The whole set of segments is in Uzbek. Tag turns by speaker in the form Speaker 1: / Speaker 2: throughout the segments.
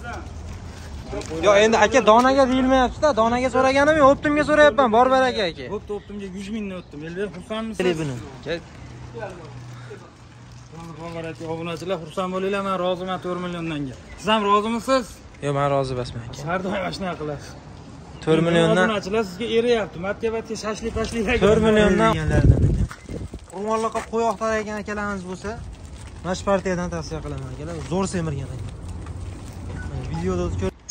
Speaker 1: Yo, endi aka donaga deyilmayapti-da. Donaga so'raganim yo'q, optimga so'rayapman. Bor baraka aka.
Speaker 2: Bo'pti, optimga 100 mingdan o'tdim. Elbek xursandmisiz?
Speaker 1: Buni.
Speaker 2: Obunachilar xursand bo'linglar, men roziman 4 milliondan. Siz ham rozimisiz?
Speaker 1: Yo'q, men rozi emasman aka.
Speaker 2: Har doim mana shunaqa qilasiz.
Speaker 1: 4 milliondan
Speaker 2: obunachilar sizga eriyapti. Matga-matga shashlik-pashliklar
Speaker 1: 4 milliondan deganlardan ekan. Urmonliqqa qo'yoqlar ekan akalarimiz bo'lsa, mana shu partiyadan tavsiya qilaman akalar. Zo'r semirgan ekan. Videoda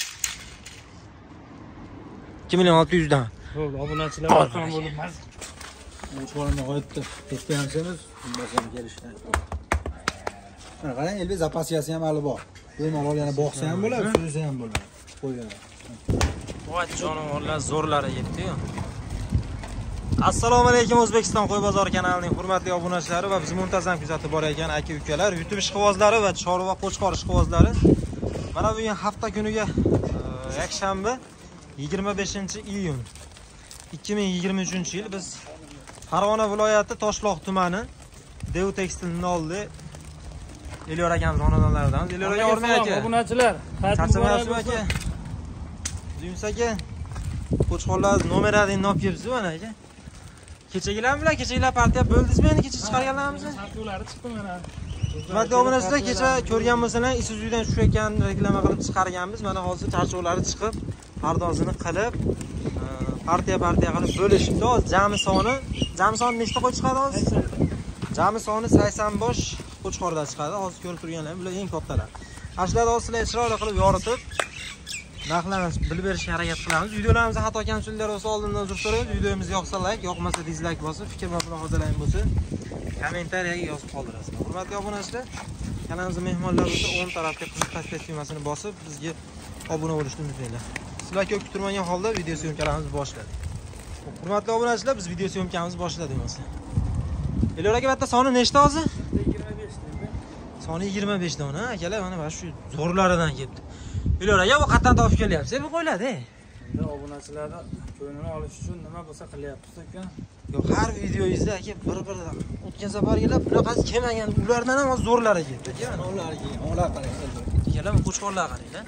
Speaker 1: 2 million 600 dan.
Speaker 2: Bo'ldi, obunachilar xursand bo'libmiz.
Speaker 3: O'shqolni qo'yibdi. Ketgansiz, bundan ham kelishdi. Mana qarang, elbek zapasiyasi ham hali bor. Bemalol yana boqsa ham bo'ladi, suzsa ham bo'ladi. Qo'ygan.
Speaker 1: Voy jonivorlar zo'rlari yetdi-yu. Assalomu alaykum O'zbekiston qo'y bozori kanalining hurmatli obunachilari va bizni muntazam kuzatib borayotgan aka-ukalar, YouTube ishqibozlari va chorva qo'chqor ishqibozlari. Mana bugun hafta kuniga yakshanba 25-iyun 2023-yil biz Farg'ona viloyati Toshloq tumani Dev Tekstilning oldi Elyor akamiz xonadonlaridan. Elyor aka o'rmay aka.
Speaker 2: Obunachilar,
Speaker 1: Charchamayapsizmi aka? Yunus aka, qo'chqorlar nomerini olib kelibsiz mana aka. Kechagilar bilan kechagilar partiya bo'ldingizmi endi kecha chiqarganlarimizni?
Speaker 2: Sartulari chiqdi mana.
Speaker 1: Hurmatli obunachilar, kecha ko'rgan bo'lsalar, Isuzudan tushayotgan reklama qilib chiqarganmiz. Mana hozir charchovlari chiqib, pardozini qilib, partiya qilib bo'lishibdi. Hozir jami soni nechta qo'y chiqadi hozir? Jami soni 80 bosh qo'chqordan chiqadi. Hozir ko'rib turganlar bular eng kattalar. Ashlar hozir sizlar chiroyli qilib yoritib, narxlarni bilib berishga harakat qilamiz. Videolarimizda xato kamchiliklar bo'lsa oldindan uzr so'raymiz. Videomiz yoqsa like, yoqmasa dislike bosib, fikr va mulohazalaringiz bo'lsa kommentariyaga yozib qoldirasizlar. Hurmatli obunachilar, kanalimizga mehmonlar bo'lsa, o'ng tarafga qizil tashdid tugmasini bosib, bizga obuna bo'lishni unutmanglar. Sizlar ko'p kutilmagan holda video syomkalarimizni boshladik. Hurmatli obunachilar, biz video syomkamizni boshladik o'zi. Elyor aka, bitta soni nechta hozir?
Speaker 2: 25 ta.
Speaker 1: Soni 25 dona, akalar, mana shu zo'rlaridan kelibdi. Elyor aka, bu qayerdan topib kelyapsiz? Bu qo'yiladi.
Speaker 2: Endi obunachilarni ko'nglini olish uchun nima bo'lsa qilyapsiz ekan.
Speaker 1: Yo'q, har videoyingizda aka bir-biridan o'tgan safargilar bunaqasi kelmagan, ulardan ham zo'rlari keldi.
Speaker 3: Ularga, ular qarang.
Speaker 1: Akalar, bu qo'chqorlar qaranglar.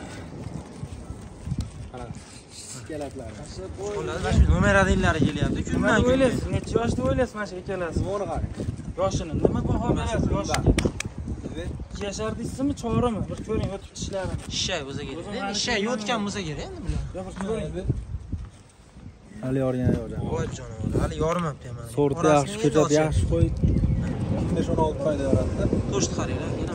Speaker 3: Qarang. Kelaklar.
Speaker 1: Qo'llar shu nomeradinlari kelyapti.
Speaker 2: Nima o'ylaysiz? Necha yoshda o'ylaysiz mana shu ekalasiz?
Speaker 3: Zo'r qarang.
Speaker 2: Yoshini nima baho berasiz yoshiga? 2 yashar deysizmi, 4mi? Bir ko'ring o'tib tishlarini.
Speaker 1: Shay bo'lsa kerak. Endi shay yotgan bo'lsa kerak endi bular.
Speaker 2: Yo'q, bir ko'ring.
Speaker 3: Hali yorgan yo'q.
Speaker 1: Voy jonim, hali yorimabdi ham.
Speaker 3: Sorti yaxshi, ko'chat yaxshi qo'y. 15-16 oyda yoratdi.
Speaker 1: To'shni qaranglar, yana.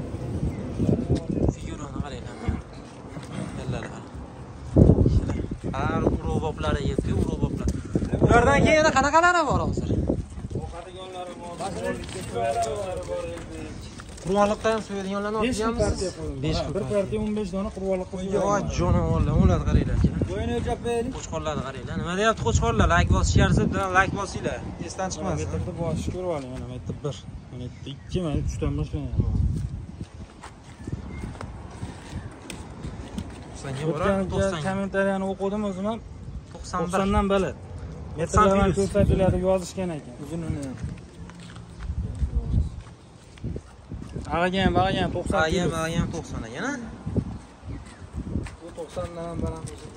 Speaker 1: Figurani qaranglar. Yallari qarang. Har urug'boplari yetdi, urug'boplar. Ulardan keyin yana qanaqalari bor hozir?
Speaker 2: O'qadiganlari bor, qo'yadiganlari bor.
Speaker 1: Qurmonliqda ham so'yadiganlarni olib kelganmisiz? 5
Speaker 2: bir partiya 15 dona qurmonliqqa so'yadi.
Speaker 1: Voy jonim, ular qaranglar.
Speaker 3: Bo'yini o'lchab beraylik.
Speaker 1: Qo'chqorlarni qaranglar. Nima deyapti qo'chqorlar? Like bosishingiz bilan like bosinglar. Esdan chiqmasin.
Speaker 2: Metrda bosishni ko'rib oling, mana metr 1, mana 2, mana 3 dan boshlayman. O'tgan kommentariyani o'qidim o'zim ham. 91 dan baland. Metrlarni ko'rsatiladi yozishgan ekan.
Speaker 3: Uzunini ham.
Speaker 2: Bag'agan 90.
Speaker 1: Bag'agan 90 ekan-a?
Speaker 3: Bu 90 dan ham baland bo'lsa.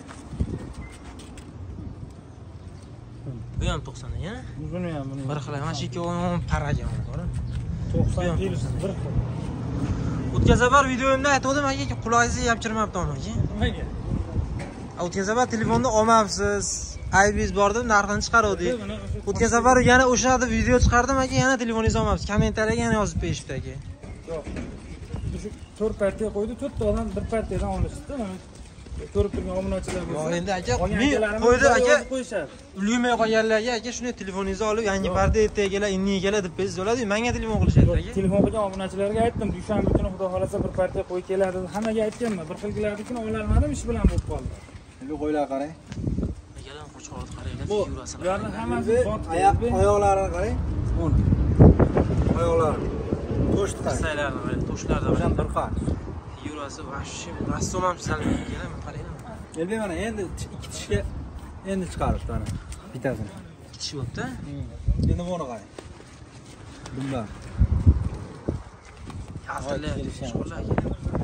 Speaker 1: Bu ham 90 ekan-a?
Speaker 2: Uzuni ham buni.
Speaker 1: Bir xil, mana shu ikkovi paraga bor.
Speaker 2: 90 kilosi bir xil.
Speaker 1: O'tgan safar videomda aytdim aka, quloqingizni yopchirmabdi aka.
Speaker 2: Nimaga?
Speaker 1: O'tgan safar telefonni olmabsiz. Aybingiz bor deb narxini chiqaruvdik. O'tgan safar yana o'sha video chiqardim aka, yana telefoningizni olmabsiz. Kommentariyaga yana yozib berishibdi aka.
Speaker 2: Yo'q. Shu 4 partiya qo'ydi, 4 ta odam bir partiyadan olishdi. Mana ko'rib turgan obunachilar bo'lsa.
Speaker 1: Yo'q, endi aka, men qo'ydi aka.
Speaker 2: Qo'yishadi.
Speaker 1: Ulg'imay qolganlarga aka, shuni telefoningizni olib, yangi partiya ertaga inni kelar deb biz bo'ladi. Menga telefon qilishadi aka.
Speaker 2: Telefon qilgan obunachilarga aytdim, dushanba kuni xudo xolasa bir partiya qo'y keladi. Hammaga aytganman, bir xilgilarnikini ololmadim, ish bilan bo'lib qoldi.
Speaker 3: Bu qo'ylar qarang.
Speaker 1: Akalar qo'chqorni qaranglar,
Speaker 3: Bu
Speaker 1: yurasini.
Speaker 2: Ularning hammasi
Speaker 3: oyoqlarini qarang. 10. Oyoqlar. To'shni qarang.
Speaker 1: Saylarni qarang, to'shlarda
Speaker 3: O'shan bir qar.
Speaker 1: yurasi vahshiy, rassom ham chizilgan ekan, qaranglar.
Speaker 3: Elbek mana endi 2 tishga endi chiqaribdi mana bitasini.
Speaker 1: 2 tish bo'pti.
Speaker 3: Endi buni qarang. Bunlar.
Speaker 1: Qo'chqorlar aka.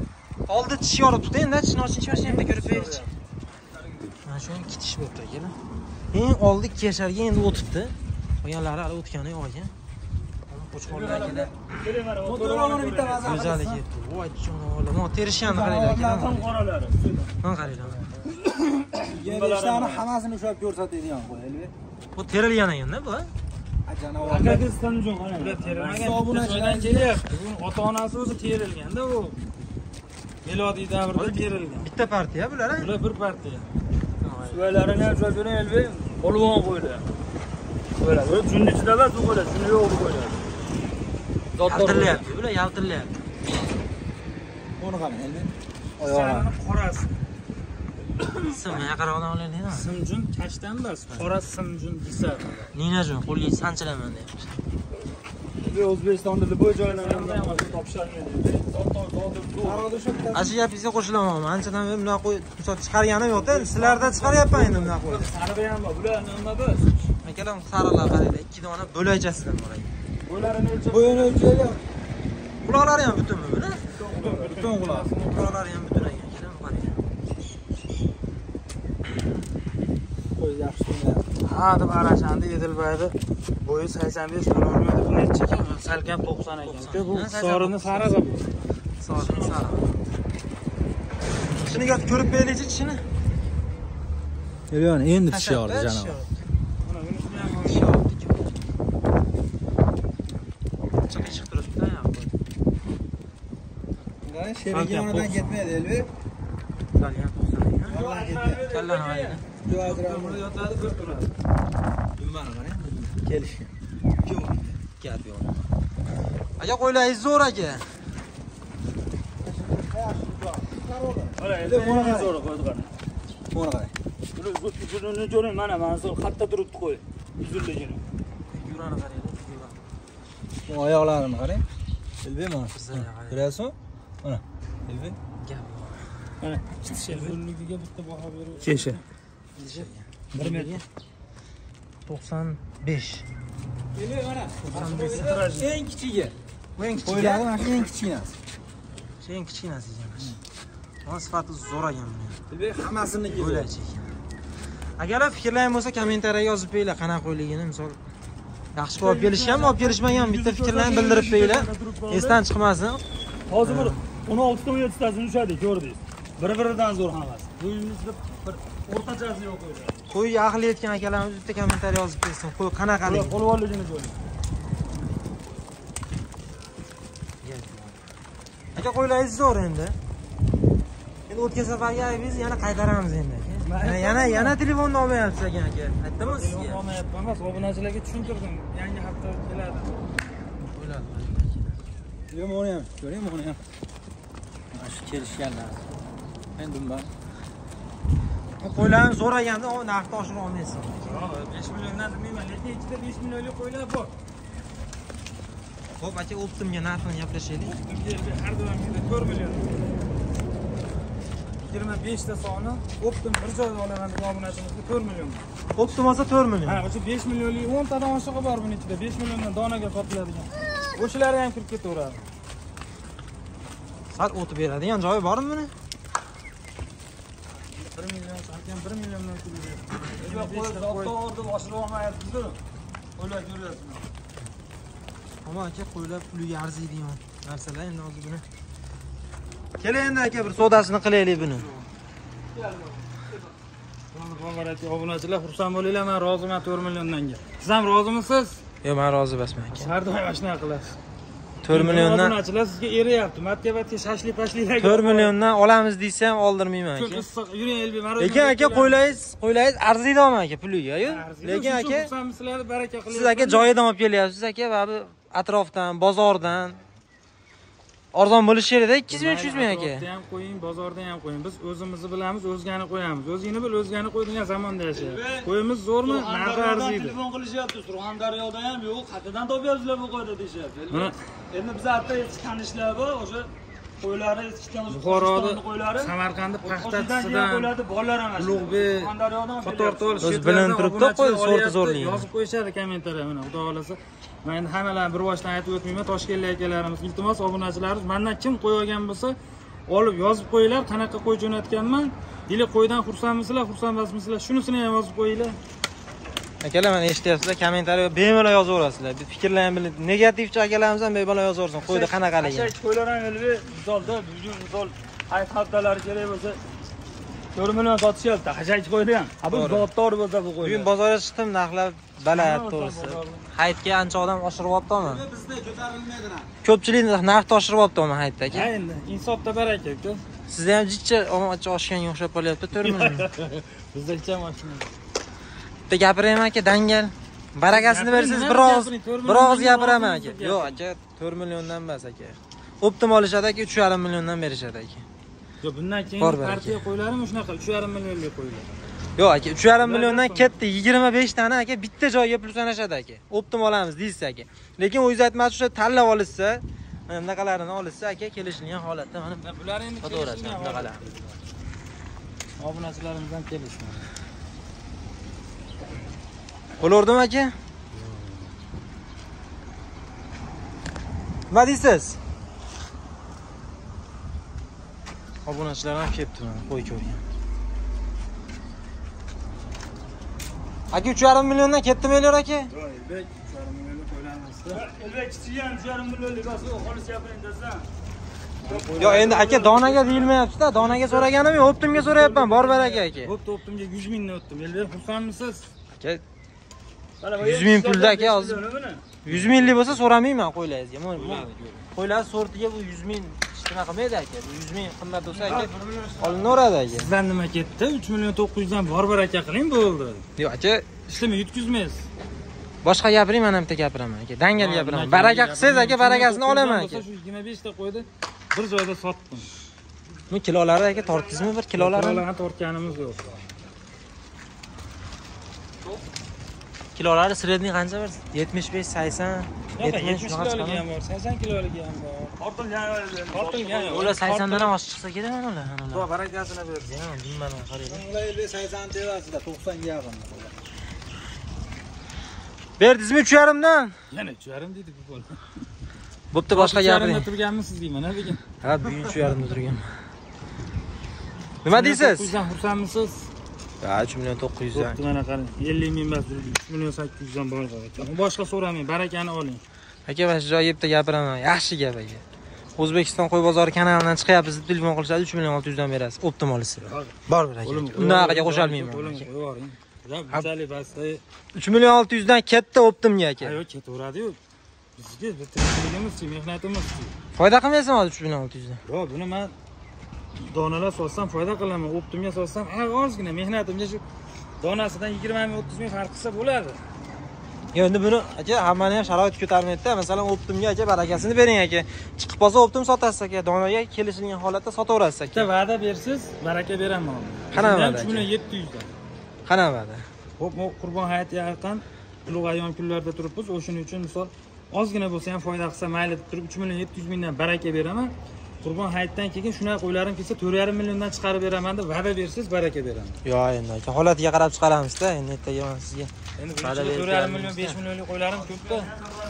Speaker 1: Oldi tish yoribdi-da, endi tishni ochishni ham ko'rib berchi. Mana shu ikki tish bo'libdi aka. Eng oldi ikki yasharga endi o'tibdi. Qolganlari hali o'tgani yo'q ekan. Qo'chqorlarga
Speaker 3: motorlarni bitta mazza
Speaker 1: go'zal ekan. Voy jonolar. Mo terishganini qaranglar aka.
Speaker 2: Tam qoralari.
Speaker 1: Mana qaranglar.
Speaker 3: Yerishlarni hammasini ushlab ko'rsatadigan qo'yildi.
Speaker 1: Bu terilgan ekan-da bu.
Speaker 3: Janovar.
Speaker 2: Akaga Samjun qarang. Bular terilmagan. Obunachidan kelyapti. Bu ota-onasi o'zi terilganda u. Melodiy davrida terilgan.
Speaker 1: Bitta partiya bular, ha?
Speaker 2: Bular bir partiya. Suvallarini ham ushlab ko'ring, elbey. Polvon qo'ydi. Böyle junni ichida emas, u qo'yadi. Junni yo'q qo'yadi.
Speaker 1: Yaltillayapti, bular yaltillayapti.
Speaker 3: Buni qarang, elbey. Oyoqlari
Speaker 2: qorasi.
Speaker 1: Simga qarag'dan olaylik-da.
Speaker 2: Simjun kashdan emas, qora simjun desa.
Speaker 1: Ninajun qo'lga sanchilaman deyapti.
Speaker 2: Bu O'zbekistonda bu joylardan ham topshirilmaydi.
Speaker 1: Ashi gapingizga qo'shilaman. Anchadan beri bunaqa qo'y, misol chiqarganim yo'q-da. Sizlarda chiqaryapman endi bunaqa qo'y.
Speaker 2: Sarig'i ham bor. Bular nima biz?
Speaker 1: Akalar sariqlar qaranglar, 2 dona bo'lajasidan bor ekan.
Speaker 2: Bo'larini o'lchab,
Speaker 3: bo'yini o'lchagan.
Speaker 1: Quloqlari ham butunmi bular?
Speaker 3: Butun quloq.
Speaker 1: Quloqlari ham butun ekan. Keling qarang.
Speaker 3: Qo'y yaxshi o'ynayapti.
Speaker 2: ha deb arashandi Edilbayda. Bo'yi 85 bo'lmaydi. Bu necha ekan? Salkam 90 ekan. Bu sorini sarig'i bu.
Speaker 1: Sorini sarig'i. Shuniga ko'rib beraylik tishini.
Speaker 3: Yo'q, endi tish yordi janovar.
Speaker 2: Mana bunisini ham
Speaker 1: Tish yordi. Chiqib chiqib turibdi ya.
Speaker 3: Qarang, sherigi yonidan ketmaydi, elbey.
Speaker 1: Salkam 90 ekan.
Speaker 3: Yonidan ketmaydi.
Speaker 1: Kallan hayda.
Speaker 3: Joy ajralib
Speaker 2: burada yotadi, bir turadi.
Speaker 3: Dumani qarang. Kelishgan.
Speaker 1: Gap yo'q. Aka qo'ylaringiz zo'r aka.
Speaker 2: Mana endi buni zo'r qo'ydi qarang.
Speaker 3: Buni qarang.
Speaker 2: Uzunini ko'ring, mana shu xatda turibdi qo'y. Uzunligini.
Speaker 1: Yurani qaranglar, yurani.
Speaker 3: Bu oyoqlarini qarang. Elbey mana.
Speaker 1: Bizlar qarang.
Speaker 3: Ko'ryapsizmi? Mana. Elbey.
Speaker 1: Gap yo'q.
Speaker 2: Mana uzunligiga bitta baho berib.
Speaker 3: Keshi.
Speaker 2: 1 metr.
Speaker 1: 95.
Speaker 2: Elbey mana.
Speaker 1: 95.
Speaker 3: Eng kichigi.
Speaker 1: Bu eng kichik.
Speaker 3: Qo'ylari mana shu eng kichkinasi.
Speaker 1: Shu eng kichkinasi ekan. Mana sifati zo'r ekan buni.
Speaker 3: Elbey hammasini
Speaker 1: Bo'lachi ekan. Agarlar fikrlaring bo'lsa, kommentariyaga yozib qo'yinglar qanaqa qo'yligini, misol yaxshi olib kelishgan, olib kelishmagan bitta fikrlarni bildirib qo'yinglar. Esdan chiqmasin.
Speaker 2: Hozir 16 ta 17 tasini ushadik, ko'rdingiz. Bir-biridan zo'r hammasi. Bo'yingizda bir o'rtachasi yo'q qo'ydi.
Speaker 1: Qo'y aqli yetgan akalarimiz bitta kommentariya yozib bersin. Qo'y qanaqaligi.
Speaker 2: Qo'lvorligini ko'ring.
Speaker 1: Aka qo'ylaringiz zo'r endi. Endi o'tgan safargi aybiz yana qaytaramiz endi aka. Yana telefonni olmayapsiz ekan aka. Aytdimmi sizga?
Speaker 2: Olmayapman emas, obunachilarga tushuntirdim. Yangi hafta keladi.
Speaker 1: Qo'yladi.
Speaker 3: Yo'q, buni ham. Ko'ring, buni ham. Mana shu kelishganlar. Men dumban.
Speaker 1: Qo'ylarni so'raganda, o narxni oshira olmaysiz.
Speaker 2: 5 milliondan demayman, lekin ichida 5 millionlik qo'ylar bor.
Speaker 1: Xo'p, aka, Optimga narxini gaplashaylik.
Speaker 2: Har doimgidek 4 million. 25 ta soni Optim bir joyda olaman deb obunachimizga 4 million.
Speaker 1: Optim olsa 4 million.
Speaker 2: Ha, o'sha 5 millionlik 10 tadan oshig'i bor buning ichida. 5 milliondan donaga sotiladigan. O'shalari ham kirib ketaveradi.
Speaker 1: Sal o'tib beradigan joyi bormi buni?
Speaker 2: 1 million, salkam 1 milliondan keladi. Yo'q, qo'yda o'rda oshirib olmayapsiz-ku. O'ylab ko'ryapsizmi?
Speaker 1: Ammo aka, qo'ylar puliga arziydigan narsalar endi hozir buni. Keling endi aka, bir sodasini qilaylik buni.
Speaker 2: Obunachilar xursand bo'linglar, men roziman 4 milliondan. Siz ham rozimisiz?
Speaker 1: Yo'q, men rozi emasman aka.
Speaker 2: Har doim shunaqa qilasiz.
Speaker 1: 4 milliondan
Speaker 2: obunachilar sizga eriyapti. Matga shashli-pashlilarga
Speaker 1: 4 milliondan olamiz deysa ham oldirmayman
Speaker 2: Ko'p
Speaker 1: aka.
Speaker 2: issiq yuring Elbey, men
Speaker 1: Lekin aka, qo'ylaringiz arziydigan aka puliga-yu. Lekin aka,
Speaker 2: sizlar baraka qilyapsiz.
Speaker 1: siz aka joyidan olib kelyapsiz aka va bu atrofdan, bozordan arzon bo'lishi kerak-da, 200 ming, 300 ming aka.
Speaker 2: Atrofda ham qo'ying, bozorda ham qo'ying. Biz o'zimizni bilamiz, o'zgani qo'yamiz. O'zingni bil, o'zgani qo'y degan zamonda yashayapmiz. Qo'yimiz zo'rmi? Narxi arziydi.
Speaker 4: Telefon qilishyapti, Surxondaryoda ham yo'q, qayerdan topyapsizlar bu qo'yda deyapti. Endi biz hatto eski tanishlar bor, o'sha qo'ylari eskitgan
Speaker 2: Buxoroda,
Speaker 4: qo'ylari.
Speaker 2: Samarqandda
Speaker 4: Paxtasidan qo'yladi, bolalar ham
Speaker 2: Ulug'bek,
Speaker 4: Surxondaryodan
Speaker 2: Qatortol
Speaker 1: O'z bilinib turibdi, qo'y sorti zo'rligi.
Speaker 2: Yozib qo'yishadi kommentariya mana, xudo xolasa. Men endi hammalarni bir boshdan aytib o'tmayman, Toshkentlik akalarimiz, iltimos obunachilarimiz, mendan kim qo'ygan bo'lsa, olib yozib qo'yinglar, qanaqa qo'y jo'natganman. Dili qo'ydan xursandmisizlar, xursand emasmisizlar? Shunisini ham yozib qo'yinglar.
Speaker 1: Akalar, mana eshityapsizlar, kommentariyaga bemalol yozaverasizlar. Fikrlarni bilib, negativchi akalarimiz ham bemalol yozaversin. Qo'yda qanaqaligini.
Speaker 4: Aşağı koylar ham elbi misolda, bugun misol hayat haftalari kerak bo'lsa 4 million sotishyapti. Hajaychi qo'ydi ham. Ha bu zotdor bo'lsa bu qo'ydi.
Speaker 1: Bugun bozorga chiqdim, narxlar baland to'g'risi. Hayitga ancha odam oshiryaptimi?
Speaker 3: Bizda ko'tarilmaydi.
Speaker 1: Ko'pchilik narxni oshiryaptimi hayitda aka?
Speaker 2: Ha endi insofda baraka aka.
Speaker 1: Sizda ham jichcha oshganga o'xshab qolyapti, 4 million.
Speaker 2: Bizda hech ham oshmaydi.
Speaker 1: Bitta gapiraymi aka, dangal. Barakasini bersangiz bir og'iz gapiraman aka. Yo'q aka, 4 milliondan emas aka. Optim olishadi aka, 3,5 milliondan berishadi aka.
Speaker 2: Yo'q, bundan keyin partiya qo'ylarimi shunaqa 3,5 millionga qo'yiladi.
Speaker 1: Yo'q aka, 3,5 milliondan ketdi. 25 tani aka bitta joyga pul sanashadi aka. Optim olamiz deysiz aka. Lekin o'zingiz aytmoqchi o'sha tanlab olishsa, mana bunaqalarini olishsa aka, kelishilgan holatda mana
Speaker 2: bular endi
Speaker 1: foto'rashadi bunaqalar.
Speaker 2: Obunachilarimizdan kelishgan.
Speaker 1: Bo'lardimi aka? Nima deysiz? Obunachilar ham kelibdi mana qo'y ko'rgan. Aka 3,5 milliondan ketdimi aka?
Speaker 2: Yo'q, elbek 3,5 millionga qo'ylanmasdi.
Speaker 4: Elbek kichik ham 3,5 millionlik bo'lsa, xolis gapiring desam.
Speaker 1: Yo'q, endi aka donaga deyilmayapti-da. Donaga so'raganim yo'q, optimga so'rayapman. Bor baraka aka.
Speaker 2: Bo'pti, optimga 100 mingdan o'tdim. Elbek xursandmisiz?
Speaker 1: Aka 100 ming pulda aka hozir. 100 minglik bo'lsa so'ramayman qo'ylaringizga. Qo'ylar sortiga bu 100 ming nima qilmaydi aka. 100 ming qimmat bo'lsa aka olinaveradi aka.
Speaker 2: Sizdan nima ketdi? 3 million 900 dan bor baraka qiling bo'ldi.
Speaker 1: Yo'q aka,
Speaker 2: Ishlamay yutkizmaysiz.
Speaker 1: boshqa gapiring, men ham bitta gapiraman aka. Dangal gapiraman. Baraka qilsangiz aka, barakasini olaman aka.
Speaker 2: Shu 25 ta qo'ydi. Bir joyda sotdim.
Speaker 1: Bu kilolari aka tortdingizmi? Bir kilolari?
Speaker 2: Kilolarni tortganimiz yo'q.
Speaker 1: Kilolari sredniy qancha bir? 75, 80, 70
Speaker 2: shunaqa chiqadi ham bor, 80 kiloligi ham bor. Tortilgan.
Speaker 1: Ular 80 dan ham oshib chiqsa kerak mana ular.
Speaker 2: Xudo barakasini bersin.
Speaker 1: Ha, bilmadim, qarayman.
Speaker 3: Ular 50-80 deyapsizlar, 90 ga yaqin.
Speaker 1: Berdingizmi 3,5 dan?
Speaker 2: Yana 3,5 deydi bu bola.
Speaker 1: Bo'pti, boshqa gapiring.
Speaker 2: Turganmisiz deyman, ha degan.
Speaker 1: Ha, bugun 3,5 da turganman. Nima deysiz?
Speaker 2: Sizdan xursandmisiz?
Speaker 1: Ha, 3 million 900 dan.
Speaker 2: Bo'pti, mana qarang. 50 ming emas, 3 million 800 dan bor ekan. Boshqa so'ramang, barakani oling.
Speaker 1: Aka, mana shu joyga bitta gapiraman. Yaxshi gap aka. O'zbekiston qo'y bozori kanalidan chiqyapsiz deb telefon qilishadi, 3 million 600 dan berasiz. Optim olasiz. Bor bir aka. Unaqaga qo'shalmayman.
Speaker 2: Qo'yavering. Bunchalik basta.
Speaker 1: 3 million 600 dan ketdi Optimga aka.
Speaker 2: Yo'q, ketaveradi-yu. Bizga bitirishligimiz-chi, mehnatimiz-chi.
Speaker 1: Foyda qilmaysan hozir 3 million 600 dan.
Speaker 2: Yo'q, buni men donalar sotsam foyda qilaman, Optimga sotsam, ozgina mehnatimga shu donasidan 20 ming 30 ming farq qilsa bo'ladi.
Speaker 1: Endi buni aka hammani ham sharoit ko'tarmaydi-da. Masalan, Optimga aka barakasini bering aka. Chiqib qolsa Optim sotasiz aka. Donaga kelishilgan holatda sotaverasiz aka.
Speaker 2: Bitta va'da bersiz, baraka beraman.
Speaker 1: Qanaqa va'da?
Speaker 2: 3 million 700 dan.
Speaker 1: Qanaqa va'da?
Speaker 2: Xo'p, Qurbon hayiti yaqin, ulug' ayyom kunlarda turibmiz. O'shuning uchun misol ozgina bo'lsa ham foyda qilsa mayli deb turib 3 million 700 mingdan baraka beraman. Qurbon hayitdan keyin shunaqa qo'ylarim kelsa 4,5 milliondan chiqarib beraman deb va'da bersiz, baraka beraman.
Speaker 1: Yo'q, endi aka holatiga qarab chiqaramiz-da. Endi ertaga men sizga
Speaker 2: Endi 4,5 million 5 millionlik qo'ylarim ko'p-da.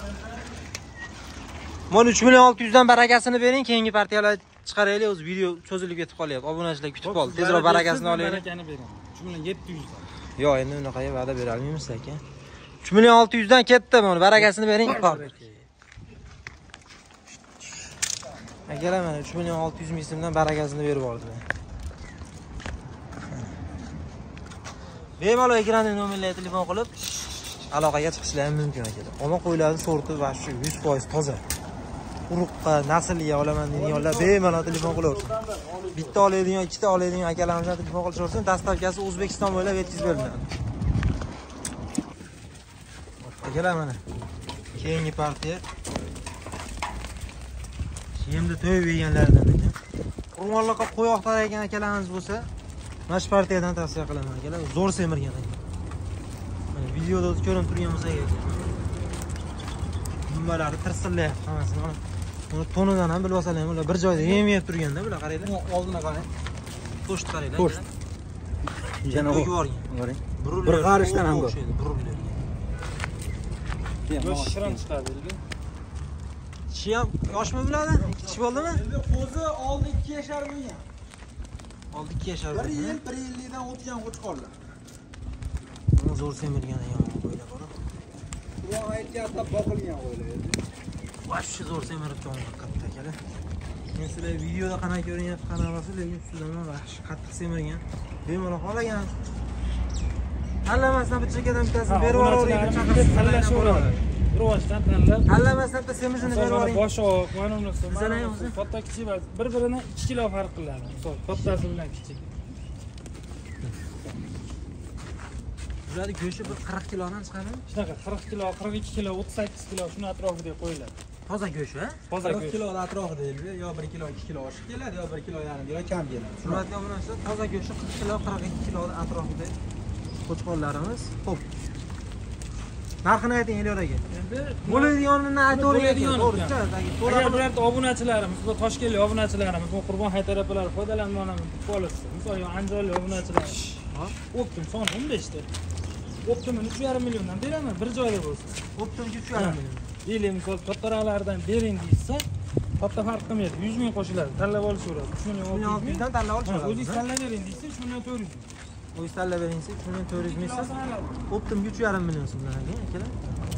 Speaker 1: Mana 3 million 600 dan barakasini bering, keyingi partiyalar chiqaraylik. O'z video cho'zilib ketib qolyapti. Obunachilar kutib qoldi. Tezroq barakasini olaylik.
Speaker 2: Barakani beraman. 3 million 700 dan.
Speaker 1: Yo'q, endi unaqaga va'da bera olmaymiz aka. 3 million 600 dan ketdi mana. Barakasini bering. Akalar mana 3 million 600 ming so'mdan barakasini berib oldilar. Bemalol ekrandan nomerlarga telefon qilib aloqaga chiqishlari mumkin akalar. Omon qo'ylarning sorti va shu 100% toza. Urug'qa, naslga olaman deydiganlar bemalol telefon qilaversin. Bitta oladigan, ikkita oladigan akalarimizdan telefon qilishaversin. Dastavkasi O'zbekiston bo'ylab yetkazib beriladi. Akalar mana keyingi partiya Endi to'yib yeganlardan ekan. Qurbonlarga qo'y oqtarayotgan akalarimiz bo'lsa, mana shu partiyadan tavsiya qilaman akalar. Zo'r semirgan ekan. Mana videoda ko'rinib turgan bo'lsa ekan. Nimalari tirsillayapti hammasini. Mana buni tonidan ham bilib olsalar ham ular bir joyda yem-yeb turganda bular qaranglar.
Speaker 3: Oldina qarang.
Speaker 1: To'shni qaranglar.
Speaker 3: To'sh. Yana
Speaker 1: yuborgan.
Speaker 3: Bir qarishdan ham
Speaker 1: o'xshaydi, burilgan.
Speaker 2: Yo'q, shirin chiqadi.
Speaker 1: Kishi ham yoshmi bularni? Kishi bo'ldimi?
Speaker 3: Endi qo'zi oldi 2 yashar bo'lgan.
Speaker 1: Oldi 2 yashar
Speaker 3: 1
Speaker 1: bo'ldi.
Speaker 3: yil 1.50 dan o'tgan qo'chqorlar.
Speaker 1: Buni zo'r semirgan yomon qo'ylar bor.
Speaker 3: Bu aytganda boqilgan qo'ylar edi.
Speaker 1: Vashchi zo'r semiribdi uni qattiq akalar. Men sizlar videoda qanaqa ko'rinyapti, qanaqa bo'lsa, lekin ustidan vahshiy qattiq semirgan. Bemalol qolagan. Tanlamasdan bir chekkadan bittasini berib yuboravering, bir chaqasini
Speaker 2: tanlashaveradi. Rivojdan tanlab.
Speaker 1: Tanlamasdan bitta semirini berib yuboring.
Speaker 2: Boshi oq, mana bunisi.
Speaker 1: Bizlar ham o'zi
Speaker 2: katta kichik emas. Bir-biridan 2 kilo farq qiladi. Misol, kattasi bilan kichik.
Speaker 1: Bularni go'shti bir 40 kilodan chiqadimi?
Speaker 2: Shunaqa 40 kilo, 42 kilo, 38 kilo shuni atrofida qo'yiladi.
Speaker 1: Toza go'sht, ha?
Speaker 2: Toza
Speaker 3: 40
Speaker 2: go'sht.
Speaker 3: kilo atrofida elbi, yo 1 kilo 2 kilo oshib keladi, yo 1 kilo yarim kilo kam keladi.
Speaker 1: Hurmatli obunachilar, toza go'shti 40 kilo, 42 kilo atrofida qo'chqorlarimiz. Xo'p. Narxini ayting Elyor aka.
Speaker 2: Endi
Speaker 1: Bo'ladiganini aytavering.
Speaker 2: To'g'ri. Agar birorta obunachilarimiz, bu Toshkentlik obunachilarimiz, bu Qurbon hayit tarafilar foydalanmoqlami bo'lsa, misol yo Andijonlik obunachilarimiz. Optim son 15 ta. Optimini 3,5 milliondan beraman, bir joyda bo'lsa.
Speaker 1: Optimga 3,5 million.
Speaker 2: Deylik, misol kattaroqlardan bering deysa, katta farq qilmaydi. 100 ming qo'shiladi. Tanlab olishaveradi. 3 million 600 ming.
Speaker 1: dan tanlab olishaveradi.
Speaker 2: O'zingiz tanlayvering deysa, 3 million 400 ming.
Speaker 1: O'zingiz tanlayvering desa, 3 million 400 ming siz. Optimga 3,5 million so'mdan akalar.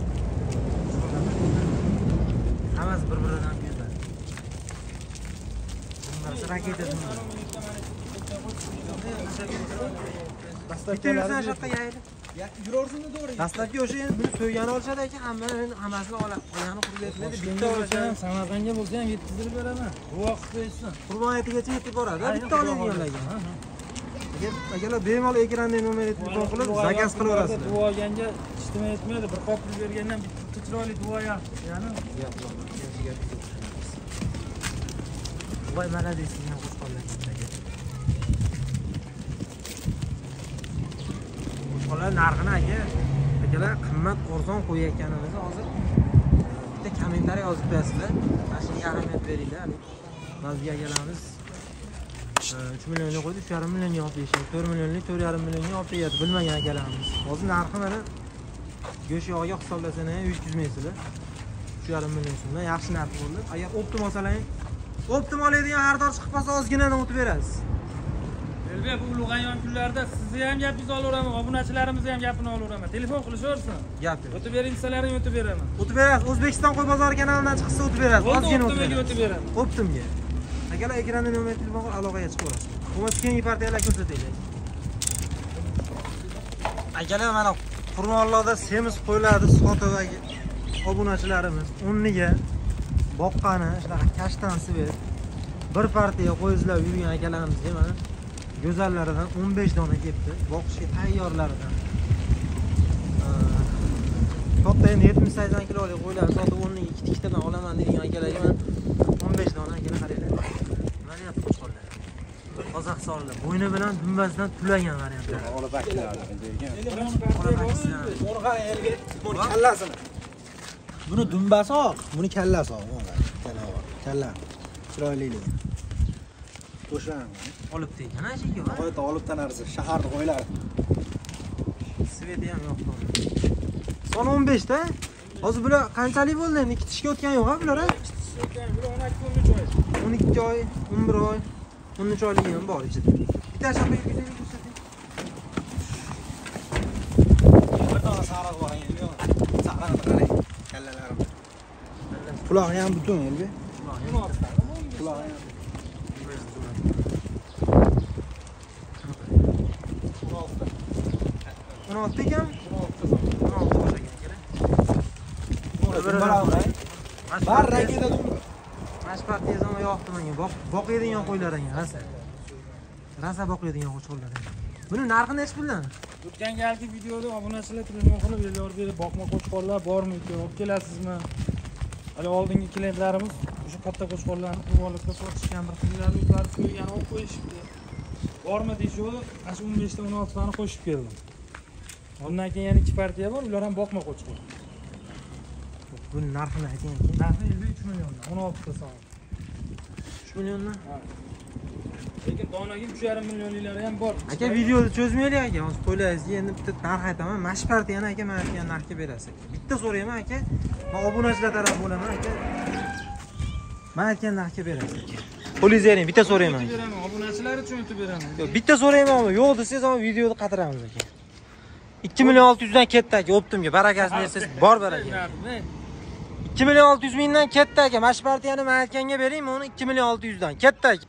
Speaker 1: Hammasi bir-biridan go'zal. Bunlar raketa bunlar. Bitta yursan shaqqa yaydi.
Speaker 3: Yuraversin to'g'ri.
Speaker 1: Dastlabki o'sha endi buni to'ygani olishadi ekan, hammasini oladi. Qo'yani qurib aytmaydi. Bitta
Speaker 2: bo'lsa ham,
Speaker 1: olishadi.
Speaker 2: Samarqandga bo'lsa ham yetkazib beraman. Bu vaqt qo'ysin.
Speaker 1: Qurbon hayitigacha yetib boradi. Bitta oladiganlarga. Agarlar bemalol ekrandan nomerni telefon qilib zakaz qilaverasizlar.
Speaker 2: Duo olganga ishtimi yetmaydi. Bir qop pul bergandan bitta chiroyli duo yaxshi. Ya'ni
Speaker 1: voy mana deysiz ham qo'shqonlar. Qo'shqonlar narxini akalar qimmat arzon qo'yayotganimizni hozir bitta kommentariy yozib qo'yasizlar. Mana shunga ahamiyat beringlar. Ba'zi akalarimiz 3 millionga qo'ydi, 3,5 millionga olib deyishadi. 4 millionlik, 4,5 millionga olib deyapti. Bilmagan akalarimiz. Hozir narxi mana go'sht yog'iga hisoblasang ham 100 meysizlar. 3,5 million so'mdan yaxshi narx bo'ldi. Agar optim olsalaring, optim oladigan xaridor chiqib qolsa ozginadan o'tib berasiz.
Speaker 2: Elbek, bu ulug'aygan kunlarda sizni ham gapingizni olaveraman, obunachilarimizni ham gapini olaveraman. Telefon qilishaversin.
Speaker 1: Gap yo'q.
Speaker 2: O'tib bering desalaring o'tib beraman.
Speaker 1: O'tib berasiz. O'zbekiston qo'y bozori kanalidan chiqsa o'tib berasiz. Ozgina o'tib berasiz.
Speaker 2: O'tib beraman.
Speaker 1: Optimga. Akalar ekranda nomer telefon qilib aloqaga chiqaverasiz. Bo'lmasa keyingi partiyalar ko'rsataylik. Akalar mana Qurmonlarda semiz qo'ylarni sotib obunachilarimiz o'rniga boqqani, shunaqa kashtan svet bir partiya qo'y izlab yurgan akalarimizga mana go'zallaridan 15 dona kelibdi. Boqishga tayyorlaridan. Katta endi 70-80 kilolik qo'ylarni sotib o'rniga ikkitadan olaman degan akalarga mana 15 dona akalar qaranglar. Mana yapti qo'shqorlar. Qozog'istonlar bo'yni bilan dumbasidan tulagan variantlar.
Speaker 3: Olib baklarni degan.
Speaker 1: Buni
Speaker 3: qarang elga, buni kallasini. Buni dumbasi oq, buni kallasi oq. Kalla. Chiroylilik. O'shan.
Speaker 1: olib degan ashiki va
Speaker 3: Qo'yta olibdan arzi, shaharda qo'ylar.
Speaker 1: sveti ham yo'q. Son 15 ta. Hozir bular qanchalik bo'ldi endi? Ikkitishga o'tgan yo'q-a bular, ha? 12 oy, 11 oy, 13 oylik ham bor ichida. Bitta shaqqa yurgizing ko'rsating.
Speaker 3: Bir dona sariq bor endi. Saqlanib qarang. Kallalarim. Qulog'i ham butun elbi. Qulog'i ham.
Speaker 1: 16 ekan? 16 bosh ekan kerak.
Speaker 3: Bar raketa dumba.
Speaker 1: Mash partiyasi ham yoqdi menga. Boqadigan qo'ylar ekan, rasa. Rasa boqadigan qo'ylar. Buni narxi necha puldan?
Speaker 2: O'tgan galgi videoda obunachilar telefon qilib, "Elyor berib boqma qo'chqorlar bormi ekan, olib kelasizmi?" Hali oldingi klientlarimiz o'sha katta qo'chqorlarni qurbonlikka sotishgan bir qizlar o'zlari qo'ygan, olib qo'yishibdi. Bormi deyishdi, ana 15 ta 16 tani qo'shib keldim. Ondan keyin yana 2 partiya bor, ular ham boqma qo'chqor.
Speaker 1: Buni narxini ayting.
Speaker 2: Narxi 3 milliondan, 16 ta son.
Speaker 1: 3 milliondan?
Speaker 2: Lekin donaga 3,5 millionliklari ham bor.
Speaker 1: Aka videoni cho'zmaylik aka. Hozir qo'ylaringizga endi bitta narx aytaman. Mash partiyani aka mana degan narxga berasiz. Bitta so'rayman aka. Men obunachilar taraf bo'laman aka. Men aytgan narxga berasiz aka. Qo'lingizni bering, bitta so'rayman.
Speaker 2: O'tib beraman, obunachilar uchun o'tib beraman.
Speaker 1: Yo'q, bitta so'raymanmi? Yo'q desangiz, ama videoda qatiramiz aka. 2 million 600 dan ketdi aka, o'ptimga. Barakasini bersangiz, bor baraka. 2 million 600 mingdan ketdi aka. Mana shu partiyani men aytganga beraymi, uni 2 million 600 dan ketdi aka.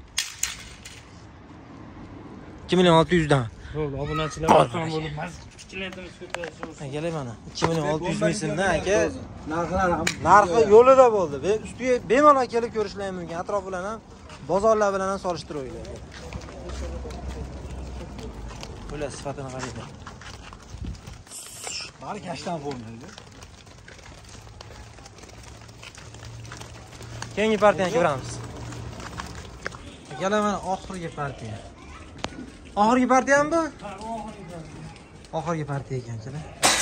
Speaker 1: 2 million 600 dan.
Speaker 2: Yo'q, obunachilar uchun bo'lib, klientimiz ko'paysa.
Speaker 1: Akalar mana 2 million 600 ming so'mdan aka.
Speaker 3: Narxi
Speaker 1: Narxi yo'lida bo'ldi. Ustiga bemalol kelib ko'rishlari mumkin. Atrof bilan ham, bozorlar bilan ham solishtirib Bular sifatini qaraydi.
Speaker 3: bari kashdan bo'lmaydi.
Speaker 1: Keyingi partiyani ko'ramiz. Akalar mana oxirgi partiya. Oxirgi partiyami bu? Oxirgi partiya ekan akalar.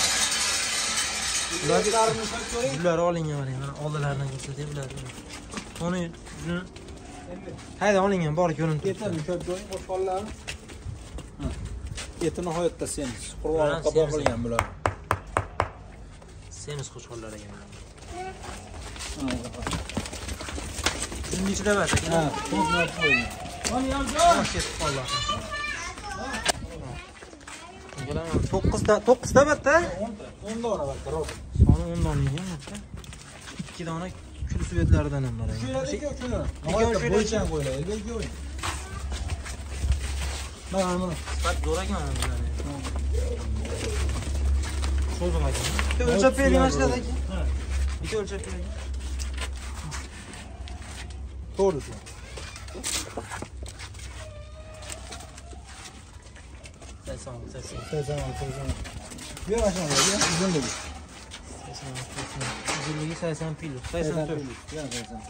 Speaker 1: Ular olingan mana oldilaridan ko'rsatib biladi. Uni hayda olingan, bor ko'rinib
Speaker 3: Yetar mushab joying qo'shqonlarni. Eti nihoyatda semiz. Qurg'onga qabul qilgan bular.
Speaker 1: Semiz qo'shqonlar ekan. Shunning ichida emas aka.
Speaker 3: Ha, to'g'ri qo'ying.
Speaker 1: Ketib qoldi. Gelaman 9 ta bitta.
Speaker 3: 10 dona bor, birov.
Speaker 1: Soni 10 dona ekan bitta. 2 dona kul suvetlaridan ham bor ekan.
Speaker 3: Shu yerda shuni. Nihoyatda bo'ychan qo'ylar, elbek yo'q. Mana.
Speaker 1: Sifat zo'r ekan bular. Cho'zib ekan. Bitta o'lchab bering mashlada aka. Ha. Bitta o'lchab bering.
Speaker 3: To'g'ri. Sen. Bir aşağı ya, uzunluğu.
Speaker 1: Uzunluğu 80 kilo. 84.
Speaker 3: Ya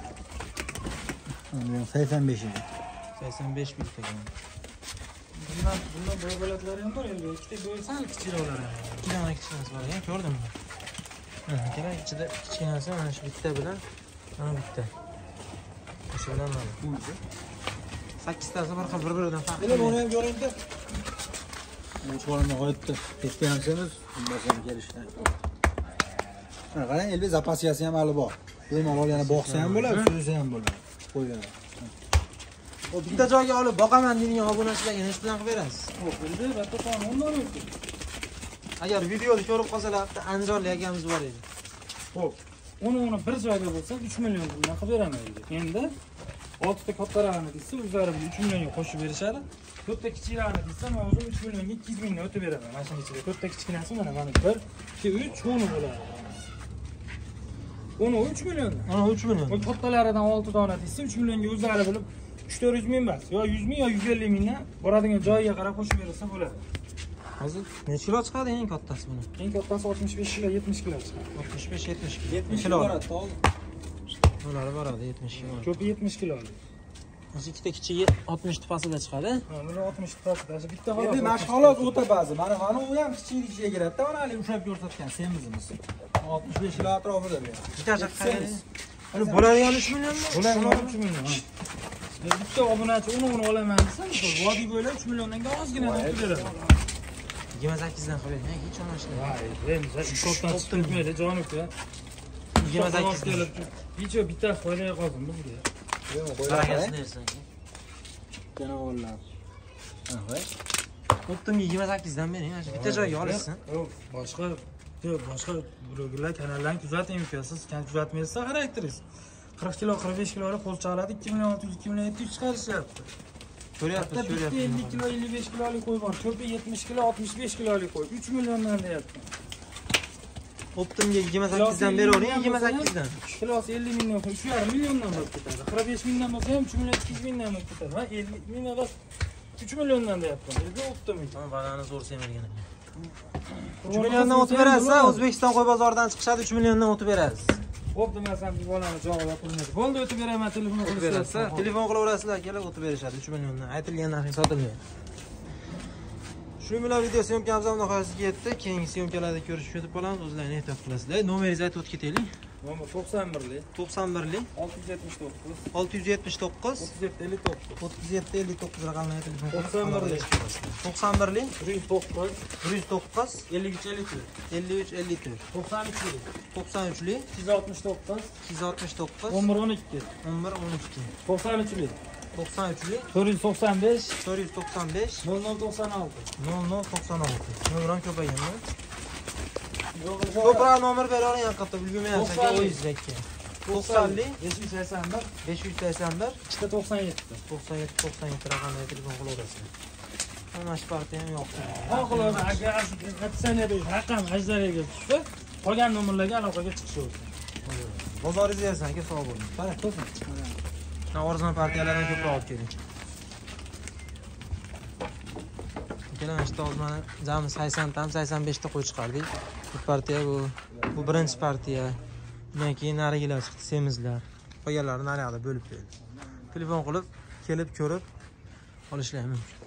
Speaker 3: 85 idi.
Speaker 1: 85 kilo ekan.
Speaker 2: Bundan boybalatlar ham bor, endi ikkita bo'lsa kichikroqlar.
Speaker 1: 2 dona kichkinasi bor ekan, ko'rdingmi? Ha, kerak ichida kichkinasi mana shu bitta bilan mana bitta. Shu bilan mana. 8 tasi bir xil bir-biridan farqli.
Speaker 3: Ele buni ham ko'ring-da. Bu cho'lni qo'yibdi. Ketgansiz, bundan kelishdan. Mana qarang, elbet zapasiyasi ham hali bor. Bemalol yana boqsa ham bo'ladi, sursa ham bo'ladi. Qo'ygan.
Speaker 1: O bitta joyga olib boqaman degan obunachilarga nech bilan qilib berasiz?
Speaker 2: Yo'q, endi bitta qonun yo'q.
Speaker 1: Agar videoni ko'rib qolsalar, bitta Andijonlik akamiz bor edi.
Speaker 2: Xo'p, uni bir joyga bo'lsa 3 million puldan qilib beraman dedi. Endi 6 ta kattalarni desa, o'zlari 3 millionga qo'shib berishadi. 4 ta kichiklarni desa, men o'zim 3 millionga 200 mingdan o'tib beraman. Mana shunga ichida 4 ta kichkinasi mana 1, 2, 3 uni bo'ladi. Uni 3 million.
Speaker 1: Ana 3 million.
Speaker 2: Bu kattalaridan 6 dona desa, 3 millionga o'zlari bilib 3-400 ming emas, yo 100 ming yo 150 mingdan boradigan joyiga qarab qo'shib bersa bo'ladi.
Speaker 1: Hozir necha kilo chiqadi eng kattasi buni?
Speaker 2: Eng kattasi 65 kilo, 70 kilo chiqadi.
Speaker 1: 65-70 kilo.
Speaker 3: 70 kilo boradi, to'g'ri.
Speaker 1: Bular boradi 70 kilo.
Speaker 2: Ko'pi 70 kilo.
Speaker 1: Mana ikkita kichigi 60 tepasida chiqadi.
Speaker 2: Ha, buni 60 tepasida bitta xolos.
Speaker 3: Endi mashg'ulot o'ta ba'zi. Mana u ham kichik ichiga kiradi-da, mana hali ushlab ko'rsatgan semizimiz. 65 kilo atrofida bu.
Speaker 1: Bitta chaqirsangiz. Uni bo'ladigan 3 millionmi?
Speaker 2: Bo'ladigan 3 million. Bitta obunachi uni olaman desa, vodiy bo'ylab 3 milliondan ozgina o'tib beradi.
Speaker 1: 28 dan qilib bering, hech olmashlar.
Speaker 2: Ha, endi ko'pdan chiqmaydi, jonik-da.
Speaker 1: 28
Speaker 2: kelib, bicho bitta foydaya qolsin bizga.
Speaker 1: Barakasini bersin.
Speaker 3: Janovorlar. Ha, voy.
Speaker 1: O'ttimga 28 dan bering, mana shu bitta joyga olishsin.
Speaker 2: Yo'q, boshqa blogerlar kanallarni kuzating uka. Siz kuzatmaysiz, xarakteriz. 40 kilo, 45 kilo olib qo'lchaqladi 2 million 600, 2 million 700 chiqarishyapti.
Speaker 1: Ko'ryapsiz,
Speaker 2: Bitta 50 kilo, 55 kilolik qo'y bor. Ko'pi 70 kilo, 65 kilolik qo'y. 3 milliondan deyapti.
Speaker 1: O'ttimga 28 dan beravering, 28 dan.
Speaker 2: Kilosi 50 mingdan, 3,5 milliondan bo'lib ketadi. 45 mingdan bo'lsa ham 3 million 200 mingdan bo'lib ketadi. Va 50 mingdan emas 3 milliondan deyapti. Endi o'tdimi?
Speaker 1: Ha, banani zo'r semirgan ekan. 3 milliondan o'tib berasiz, O'zbekiston qo'y bozoridan chiqishadi, 3 milliondan o'tib berasiz.
Speaker 2: Xo'p, demasam bu bolani javob qilmaydi. Bo'ldi, o'tib beraman, telefon
Speaker 1: O'tib berasiz. Telefon qilaverasizlar, kelib o'tib berishadi 3 milliondan. Aytilgan narxga sotilmaydi. Shu bilan video syomkamiz ham nihoyasiga yetdi. Keyingi syomkalarda ko'rishib ketib qolamiz. O'zlaringiz ehtiyot qilasizlar. Nomeringizni aytib o'tib ketaylik.
Speaker 2: Nomor 91lik
Speaker 1: 91lik
Speaker 2: 679
Speaker 1: 679
Speaker 2: 3759
Speaker 1: 3759 raqamli telefon.
Speaker 2: 91lik
Speaker 1: 91lik
Speaker 2: 109
Speaker 1: 109
Speaker 2: 53 54
Speaker 1: 53 54
Speaker 2: 93lik
Speaker 1: 93lik
Speaker 2: 269
Speaker 1: 269
Speaker 2: 11 12
Speaker 1: 11 12
Speaker 2: 93lik
Speaker 1: 93lik
Speaker 2: 495
Speaker 1: 495
Speaker 2: 0096
Speaker 1: 0096 nomeron ko'payganmi? Ko'proq nomer beravering haqiqatda bilmayapsan ki o yüzdeki. 90lik
Speaker 2: 581
Speaker 1: 581
Speaker 2: 297
Speaker 1: 97 raqamli telefon qilaverasizlar. Mana shu partiya ham yo'q.
Speaker 2: Xo'jalar, agar aksiyadagi raqam ajdariga tushsa, qolgan nomerlarga aloqaga chiqishingiz.
Speaker 1: Bozoringiz yersan-ki sog' bo'ling.
Speaker 2: Qarang, to'sin.
Speaker 1: Arzon partiyalardan ko'proq olib keling. Keling, işte hozir jami 80 tam 85 ta qo'y chiqardik. Bu partiya bu birinchi partiya. Undan keyin narigilar chiqdi, semizlar. Qolganlarini naryoqda bo'lib qo'ydik. Telefon qilib, kelib ko'rib olishlar mumkin.